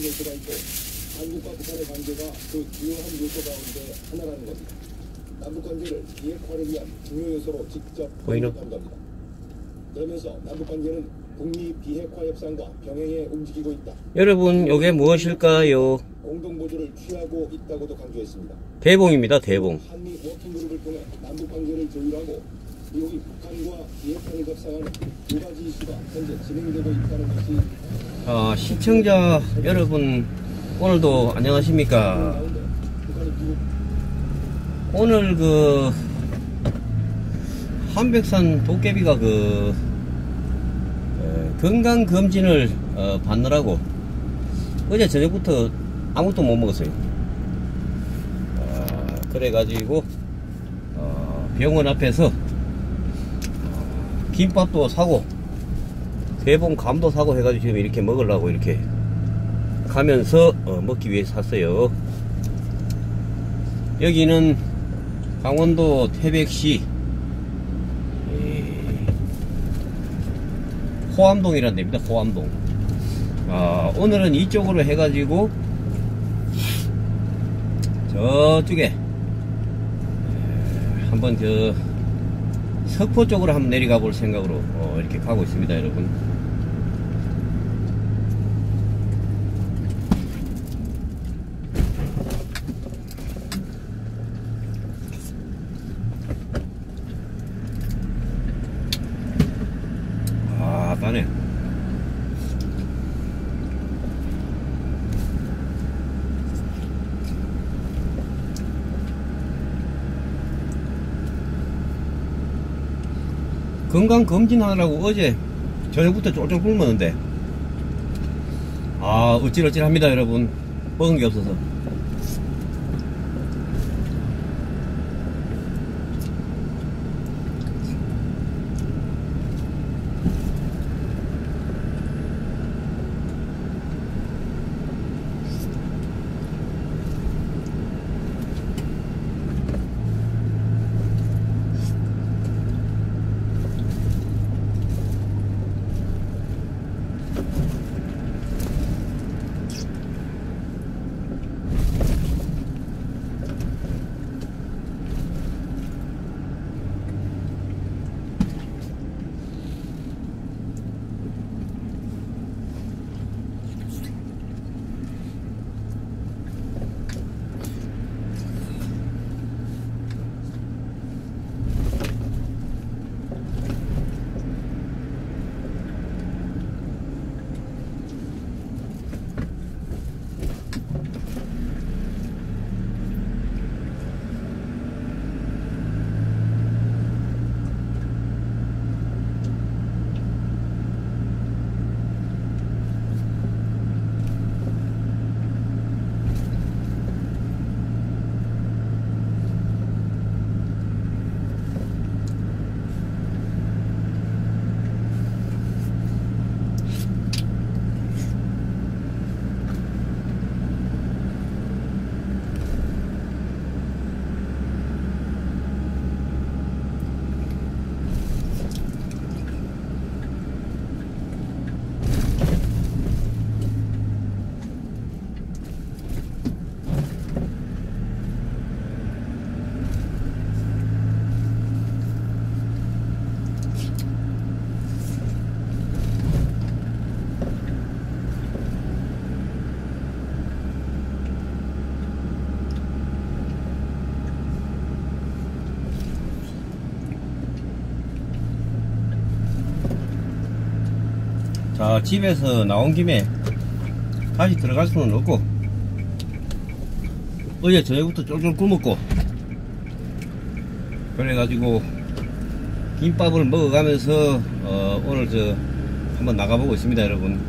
요소가 있고 한국과 북한의 관계가 그 주요한 요소 가운데 하나라는 겁니다. 남북 관계를 비핵화를 위한 중요 요소로 직접 언급한 겁니다. 그러면서 남북 관계는 북미 비핵화 협상과 병행해 움직이고 있다. 여러분, 이게 무엇일까요? 공동 보조를 취하고 있다고도 강조했습니다. 대봉입니다. 대봉. 한미 워킹 그룹을 통해 남북 관계를 조율하고 미국이 북한과 비핵화를 협상하는 두 가지 이슈가 현재 진행되고 있다는 것이 시청자 여러분, 오늘도 안녕하십니까? 오늘 한백산 도깨비가 건강검진을 받느라고 어제 저녁부터 아무것도 못 먹었어요. 그래가지고 병원 앞에서 김밥도 사고 대봉 감도 사고 해가지고 지금 이렇게 먹으려고 이렇게 가면서 먹기 위해 샀어요. 여기는 강원도 태백시 호암동이라는 데입니다. 호암동. 오늘은 이쪽으로 해가지고 저쪽에 한번 석포 쪽으로 한번 내려가 볼 생각으로 이렇게 가고 있습니다, 여러분. 따네. 건강검진하느라고 어제 저녁부터 쫄쫄 굶었는데 어찔어찔합니다, 여러분. 먹은 게 없어서. 자, 집에서 나온 김에 다시 들어갈 수는 없고 어제 저녁부터 쫄쫄 굶었고 그래가지고 김밥을 먹어가면서 오늘 한번 나가보고 있습니다, 여러분.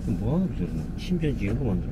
뭐하노 저러나? 심전지 이런 거 만들어?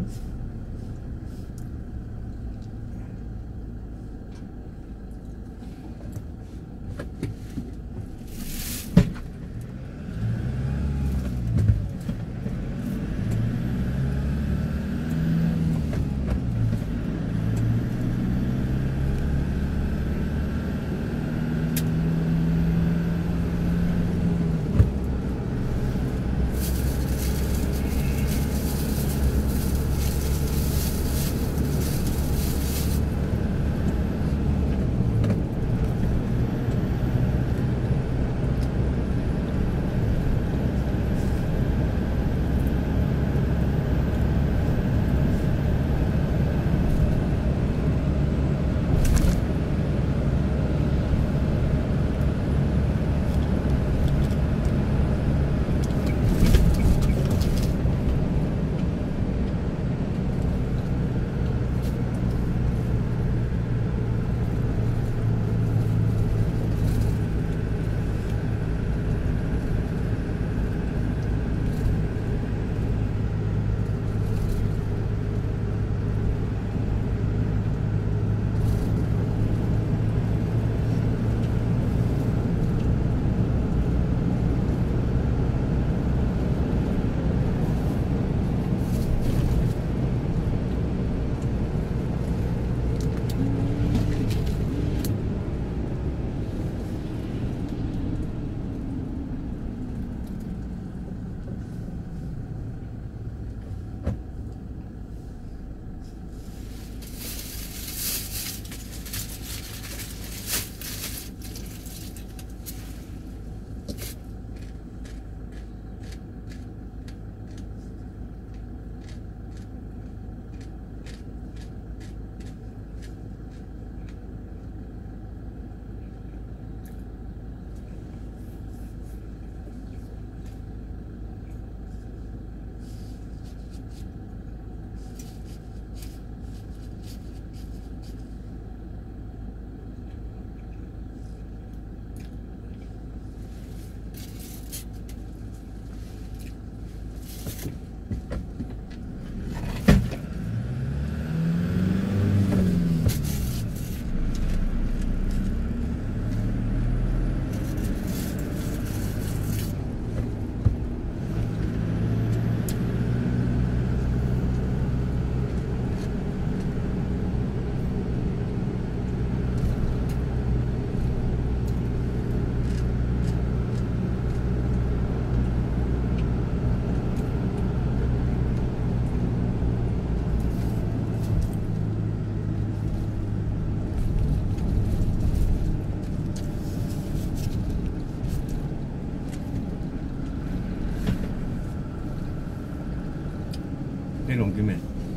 내려온 김에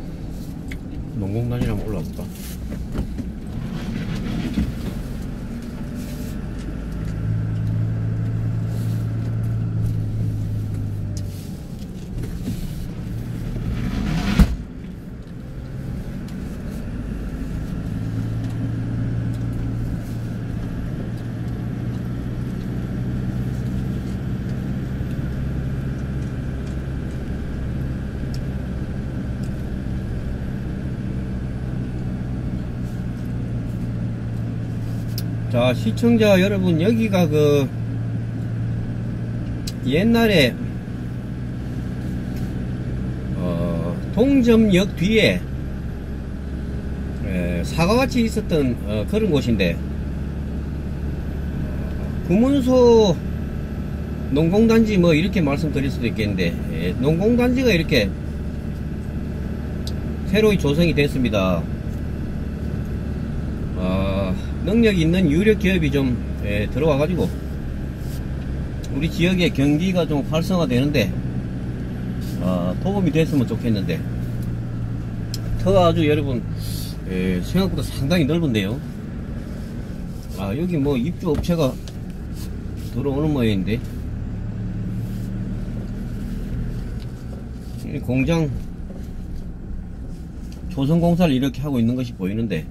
농공단이랑 올라올까? 자, 시청자 여러분, 여기가 그 옛날에 동점역 뒤에 사과같이 있었던 그런 곳인데, 구문소 농공단지 뭐 이렇게 말씀드릴 수도 있겠는데, 농공단지가 이렇게 새로이 조성이 됐습니다. 능력 있는 유력 기업이 좀 들어와 가지고 우리 지역의 경기가 좀 활성화되는데 도움이 됐으면 좋겠는데, 터가 아주 여러분 생각보다 상당히 넓은데요. 여기 뭐 입주 업체가 들어오는 모양인데, 이 공장 조성공사를 이렇게 하고 있는 것이 보이는데,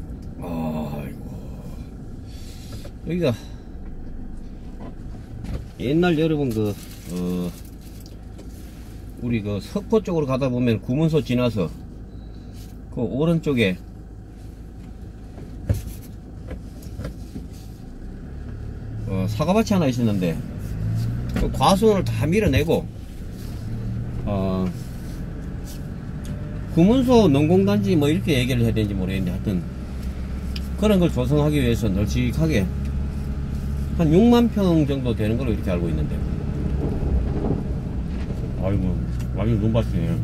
여기가 옛날 여러분 우리 석포 쪽으로 가다 보면 구문소 지나서 그 오른쪽에 사과밭이 하나 있었는데 그 과수원을 다 밀어내고 구문소 농공단지 뭐 이렇게 얘기를 해야 되는지 모르겠는데 하여튼 그런 걸 조성하기 위해서 널찍하게 한 6만 평 정도 되는 걸로 이렇게 알고 있는데, 아이고 완전 눈밭이네.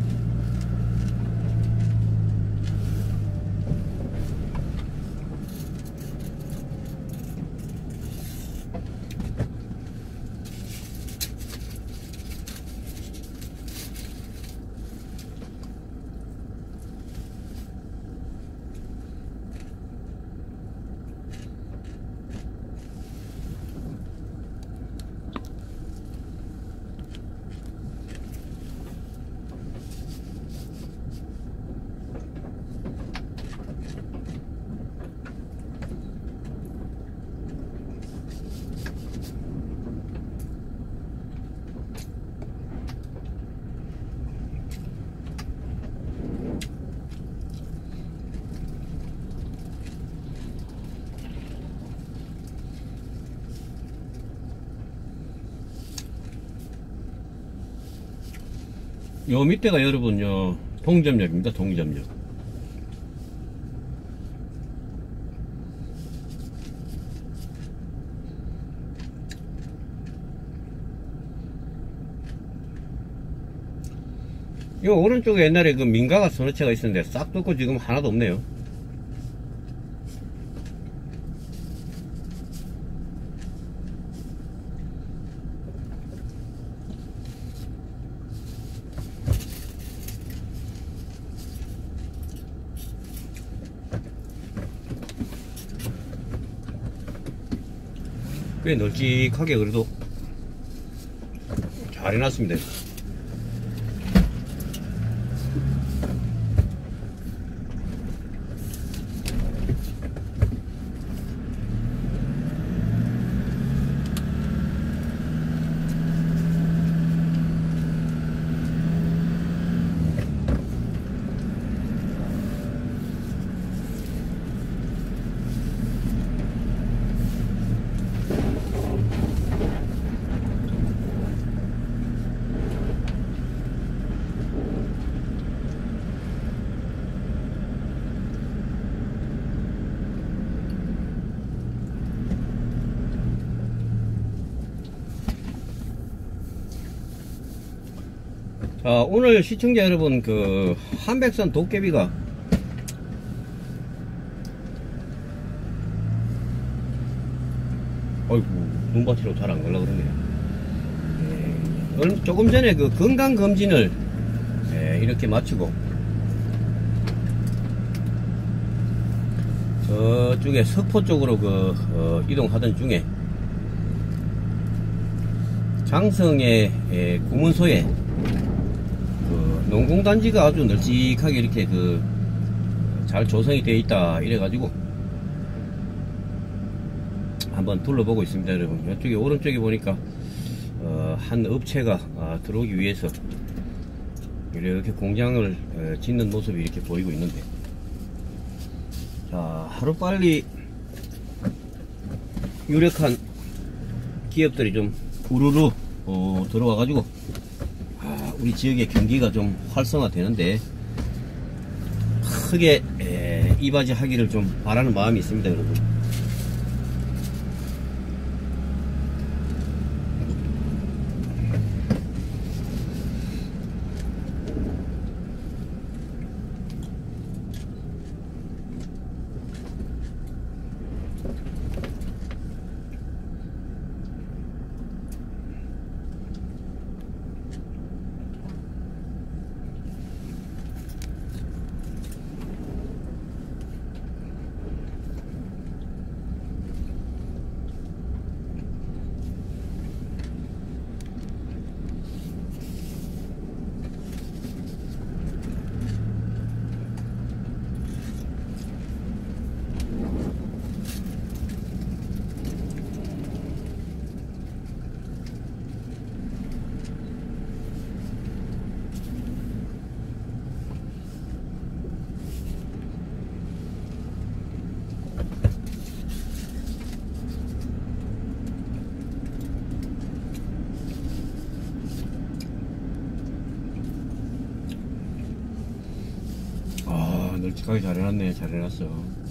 요 밑에가 여러분요 동점역입니다. 동점역. 요 오른쪽에 옛날에 그 민가가 서너 채가 있었는데 싹 뚫고 지금 하나도 없네요. 꽤 널찍하게 그래도 잘 해놨습니다. 자, 오늘 시청자 여러분, 한백산 도깨비가 어이구 눈밭으로 잘 안 가려고 그러네요. 조금 전에 건강검진을 이렇게 마치고 저쪽에 석포 쪽으로 이동하던 중에 장성의 구문소에 농공단지가 아주 널찍하게 이렇게 잘 조성이 되어 있다 이래가지고 한번 둘러보고 있습니다. 여러분, 이쪽에 오른쪽에 보니까 한 업체가 들어오기 위해서 이렇게 공장을 짓는 모습이 이렇게 보이고 있는데, 자, 하루빨리 유력한 기업들이 좀 우르르 들어와가지고 우리 지역의 경기가 좀 활성화 되는데 크게 이바지하기를 좀 바라는 마음이 있습니다. 여러분, 널찍하게 잘 해놨네. 잘 해놨어.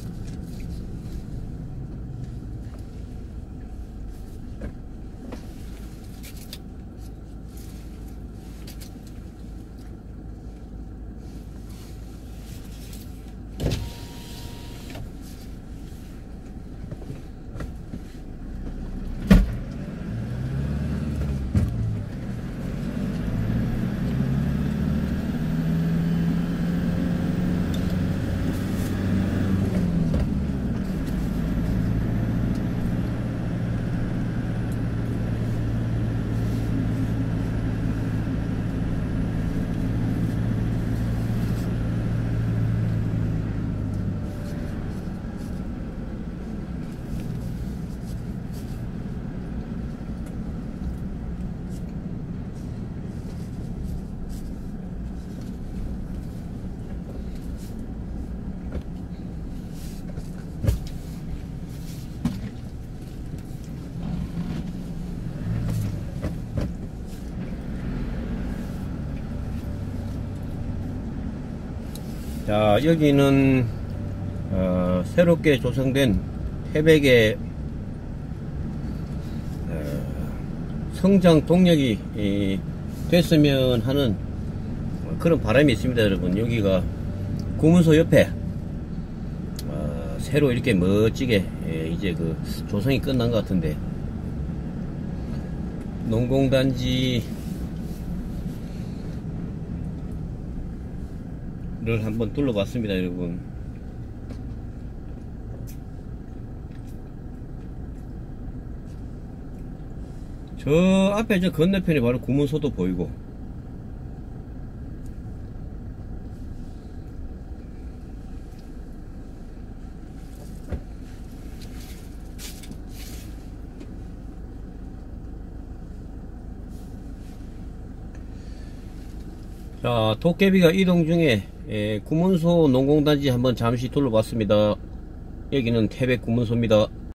자, 여기는 새롭게 조성된 태백의 성장 동력이 됐으면 하는 그런 바람이 있습니다. 여러분, 여기가 구문소 옆에 새로 이렇게 멋지게 이제 그 조성이 끝난 것 같은데, 농공단지 를 한번 둘러봤습니다. 여러분, 저 앞에 저 건너편에 바로 구문소도 보이고, 자, 도깨비가 이동 중에 구문소 농공단지 한번 잠시 둘러봤습니다. 여기는 태백 구문소입니다.